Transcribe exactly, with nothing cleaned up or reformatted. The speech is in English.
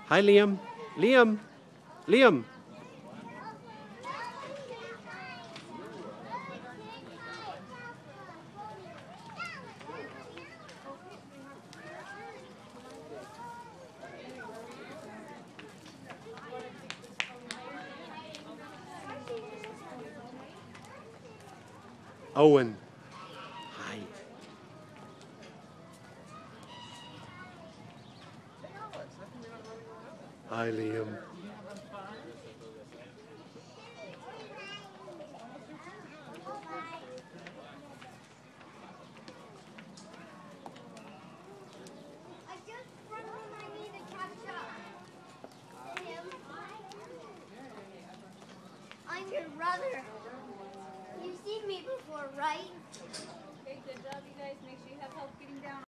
Hi, Liam. Liam. Liam. Owen. Hi. Hi, Liam. I'm your brother. You've seen me before, right? Okay, good job, you guys. Make sure you have help getting down.